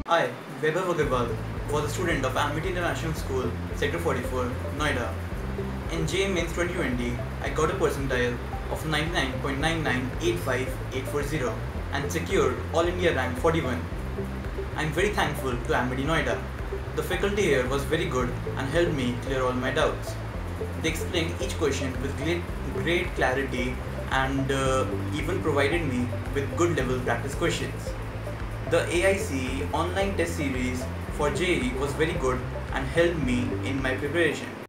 I, Vaibhav Agarwal, was a student of Amity International School, Sector 44, Noida. In JEE Mains 2020, I got a percentile of 99.9985840 and secured All India rank 41. I am very thankful to Amity Noida. The faculty here was very good and helped me clear all my doubts. They explained each question with great clarity and even provided me with good level practice questions. The AIC online test series for JEE was very good and helped me in my preparation.